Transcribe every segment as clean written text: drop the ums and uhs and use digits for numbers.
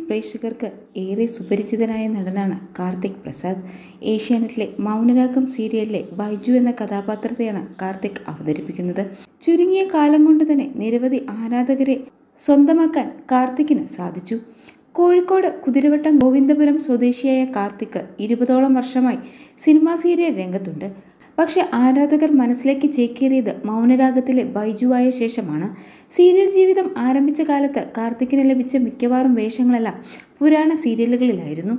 പ്രേക്ഷകർക്ക് ഏറെ സുപരിചിതനായ നടനാണ് കാർത്തിക് പ്രസാദ്. ഏഷ്യാനെറ്റിലെ മൗനരാഗം സീരിയലിലെ ബൈജു എന്ന കഥാപാത്രത്തെയാണ് കാർത്തിക് അവതരിപ്പിക്കുന്നത്. ചുരുങ്ങിയ കാലം കൊണ്ട് തന്നെ നിരവധി ആരാധകരെ സ്വന്തമാക്കാൻ കാർത്തിക്കിന് സാധിച്ചു. കോഴിക്കോട് കുതിരവട്ടം ഗോവിന്ദപുരം സ്വദേശിയായ കാർത്തിക് 20ഓളം വർഷമായി സിനിമാ സീരിയൽ രംഗത്തുണ്ട്. പക്ഷെ ആരാധകർ മനസ്സിലേക്ക് ചേക്കേറിയത് മൗനരാഗത്തിലെ ബൈജുവായ ശേഷമാണ്. സീരിയൽ ജീവിതം ആരംഭിച്ച കാലത്ത് കാർത്തിക്കിന് ലഭിച്ച മിക്കവാറും വേഷങ്ങളെല്ലാം പുരാണ സീരിയലുകളിലായിരുന്നു.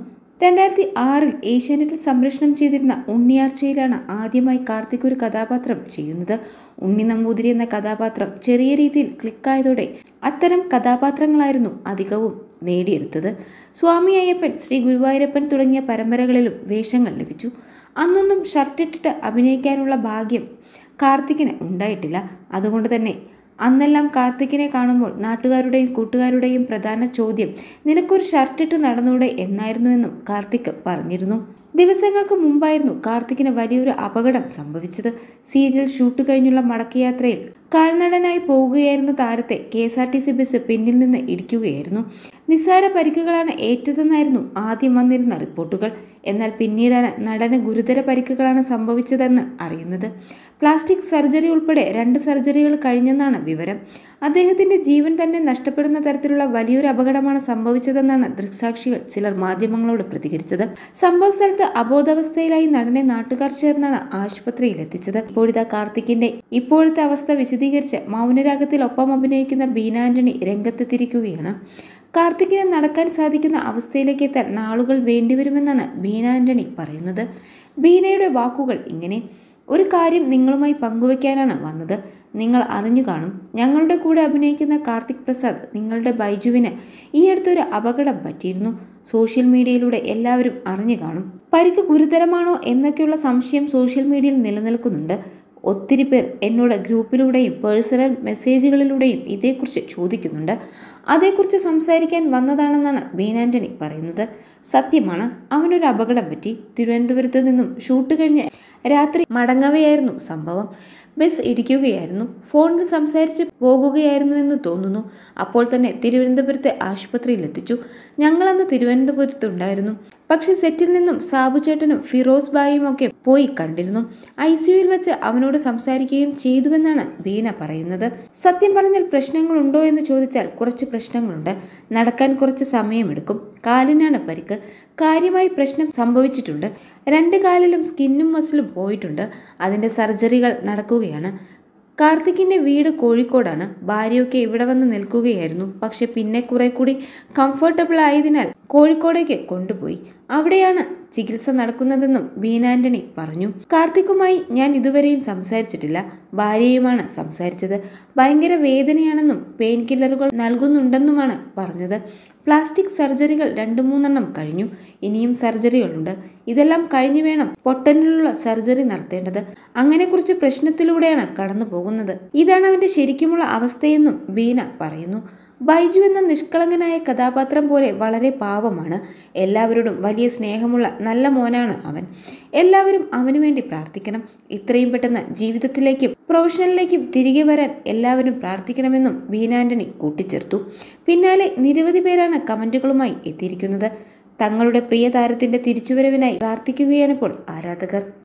2006 ഏഷ്യാനെറ്റിൽ സംപ്രേഷണം ചെയ്തിരുന്ന ഉണ്ണിയാർച്ചയിലാണ് ആദ്യമായി കാർത്തിക് ഒരു കഥാപാത്രം ചെയ്യുന്നത്. ഉണ്ണി നമ്പൂതിരി എന്ന കഥാപാത്രം ചെറിയ രീതിയിൽ ക്ലിക്കായതോടെ അത്തരം കഥാപാത്രങ്ങളായിരുന്നു അധികവും നേടിയെടുത്തത്. സ്വാമി അയ്യപ്പൻ, ശ്രീ ഗുരുവായൂരപ്പൻ തുടങ്ങിയ പരമ്പരകളിലും വേഷങ്ങൾ ലഭിച്ചു. അന്നൊന്നും ഷർട്ടിട്ടിട്ട് അഭിനയിക്കാനുള്ള ഭാഗ്യം കാർത്തിക്കിന് ഉണ്ടായിട്ടില്ല. അതുകൊണ്ട് തന്നെ അന്നെല്ലാം കാർത്തിക്കിനെ കാണുമ്പോൾ നാട്ടുകാരുടെയും കൂട്ടുകാരുടെയും പ്രധാന ചോദ്യം നിനക്കൊരു ഷർട്ടിട്ട് നടന്നൂടെ എന്നായിരുന്നുവെന്നും കാർത്തിക് പറഞ്ഞിരുന്നു. ദിവസങ്ങൾക്ക് മുമ്പായിരുന്നു കാർത്തിക്കിന് വലിയൊരു അപകടം സംഭവിച്ചത്. സീരിയൽ ഷൂട്ട് കഴിഞ്ഞുള്ള മടക്കയാത്രയിൽ കാൽനടനായി പോവുകയായിരുന്ന താരത്തെ KSRTC ബസ് പിന്നിൽ നിന്ന് ഇടിക്കുകയായിരുന്നു. നിസ്സാര പരിക്കുകളാണ് ഏറ്റതെന്നായിരുന്നു ആദ്യം വന്നിരുന്ന റിപ്പോർട്ടുകൾ. എന്നാൽ പിന്നീടാണ് നടന് ഗുരുതര പരിക്കുകളാണ് സംഭവിച്ചതെന്ന് അറിയുന്നത്. പ്ലാസ്റ്റിക് സർജറി ഉൾപ്പെടെ 2 സർജറികൾ കഴിഞ്ഞെന്നാണ് വിവരം. അദ്ദേഹത്തിന്റെ ജീവൻ തന്നെ നഷ്ടപ്പെടുന്ന തരത്തിലുള്ള വലിയൊരു അപകടമാണ് സംഭവിച്ചതെന്നാണ് ദൃക്സാക്ഷികൾ ചിലർ മാധ്യമങ്ങളോട് പ്രതികരിച്ചത്. സംഭവ സ്ഥലത്ത് അബോധാവസ്ഥയിലായി നടനെ നാട്ടുകാർ ചേർന്നാണ് ആശുപത്രിയിൽ എത്തിച്ചത്. ഇപ്പോഴത്തെ കാർത്തിക്കിന്റെ ഇപ്പോഴത്തെ അവസ്ഥ വിശദീകരിച്ച് മൗനരാഗത്തിൽ ഒപ്പം അഭിനയിക്കുന്ന ബീന ആന്റണി രംഗത്തെത്തിയിരിക്കുകയാണ്. കാർത്തിക്കിന് നടക്കാൻ സാധിക്കുന്ന അവസ്ഥയിലേക്ക് എത്താൻ നാളുകൾ വേണ്ടിവരുമെന്നാണ് ബീന ആന്റണി പറയുന്നത്. ബീനയുടെ വാക്കുകൾ ഇങ്ങനെ: ഒരു കാര്യം നിങ്ങളുമായി പങ്കുവയ്ക്കാനാണ് വന്നത്. നിങ്ങൾ അറിഞ്ഞു കാണും, ഞങ്ങളുടെ കൂടെ അഭിനയിക്കുന്ന കാർത്തിക് പ്രസാദ്, നിങ്ങളുടെ ബൈജുവിന് ഈ അടുത്തൊരു അപകടം പറ്റിയിരുന്നു. സോഷ്യൽ മീഡിയയിലൂടെ എല്ലാവരും അറിഞ്ഞു കാണും. പരിക്ക് ഗുരുതരമാണോ എന്നൊക്കെയുള്ള സംശയം സോഷ്യൽ മീഡിയയിൽ നിലനിൽക്കുന്നുണ്ട്. ഒത്തിരി പേർ എന്നോട് ഗ്രൂപ്പിലൂടെയും പേഴ്സണൽ മെസ്സേജുകളിലൂടെയും ഇതേക്കുറിച്ച് ചോദിക്കുന്നുണ്ട്. അതേക്കുറിച്ച് സംസാരിക്കാൻ വന്നതാണെന്നാണ് ബീന ആന്റണി പറയുന്നത്. സത്യമാണ്, അവനൊരു അപകടം പറ്റി. തിരുവനന്തപുരത്ത് നിന്നും ഷൂട്ട് കഴിഞ്ഞ് രാത്രി മടങ്ങവെയായിരുന്നു സംഭവം. ബസ് ഇടിക്കുകയായിരുന്നു. ഫോണിൽ സംസാരിച്ച് പോകുകയായിരുന്നു എന്ന് തോന്നുന്നു. അപ്പോൾ തന്നെ തിരുവനന്തപുരത്തെ ആശുപത്രിയിൽ എത്തിച്ചു. ഞങ്ങളന്ന് തിരുവനന്തപുരത്തുണ്ടായിരുന്നു. പക്ഷെ സെറ്റിൽ നിന്നും സാബു ചേട്ടനും ഫിറോസ് ബായിയും ഒക്കെ പോയി കണ്ടിരുന്നു. ICUവിൽ വെച്ച് അവനോട് സംസാരിക്കുകയും ചെയ്തുവെന്നാണ് ബീന പറയുന്നത്. സത്യം പറഞ്ഞാൽ പ്രശ്നങ്ങളുണ്ടോ എന്ന് ചോദിച്ചാൽ കുറച്ച് പ്രശ്നങ്ങളുണ്ട്. നടക്കാൻ കുറച്ച് സമയമെടുക്കും. കാലിനാണ് പരിക്ക്. കാര്യമായി പ്രശ്നം സംഭവിച്ചിട്ടുണ്ട്. 2 കാലിലും സ്കിന്നും മസിലും പോയിട്ടുണ്ട്. അതിന്റെ സർജറികൾ നടക്കുകയാണ്. കാർത്തിക്കിന്റെ വീട് കോഴിക്കോടാണ്. ഭാര്യയൊക്കെ ഇവിടെ വന്ന് നിൽക്കുകയായിരുന്നു. പക്ഷെ പിന്നെ കുറെ കൂടി കംഫർട്ടബിൾ ആയതിനാൽ കോഴിക്കോടേക്ക് കൊണ്ടുപോയി. അവിടെയാണ് ചികിത്സ നടക്കുന്നതെന്നും ബീന ആന്റണി പറഞ്ഞു. കാർത്തിക്കുമായി ഞാൻ ഇതുവരെയും സംസാരിച്ചിട്ടില്ല. ഭാര്യയുമാണ് സംസാരിച്ചത്. ഭയങ്കര വേദനയാണെന്നും പെയിൻ കില്ലറുകൾ നൽകുന്നുണ്ടെന്നുമാണ് പറഞ്ഞത്. പ്ലാസ്റ്റിക് സർജറികൾ 2-3 കഴിഞ്ഞു. ഇനിയും സർജറികളുണ്ട്. ഇതെല്ലാം കഴിഞ്ഞു വേണം പൊട്ടലിനുള്ള സർജറി നടത്തേണ്ടത്. അങ്ങനെ കുറച്ച് പ്രശ്നത്തിലൂടെയാണ് കടന്നു പോകുന്നത്. ഇതാണ് അവന്റെ ശരിക്കുമുള്ള അവസ്ഥയെന്നും ബീന പറയുന്നു. ബൈജു എന്ന നിഷ്കളങ്കനായ കഥാപാത്രം പോലെ വളരെ പാവമാണ്. എല്ലാവരോടും വലിയ സ്നേഹമുള്ള നല്ല മോനാണ് അവൻ. എല്ലാവരും അവനു വേണ്ടി പ്രാർത്ഥിക്കണം. ഇത്രയും പെട്ടെന്ന് ജീവിതത്തിലേക്കും പ്രൊഫഷണലിലേക്കും തിരികെ വരാൻ എല്ലാവരും പ്രാർത്ഥിക്കണമെന്നും ബീന ആന്റണി കൂട്ടിച്ചേർത്തു. പിന്നാലെ നിരവധി പേരാണ് കമന്റുകളുമായി എത്തിയിരിക്കുന്നത്. തങ്ങളുടെ പ്രിയ താരത്തിന്റെ തിരിച്ചുവരവിനായി പ്രാർത്ഥിക്കുകയാണിപ്പോൾ ആരാധകർ.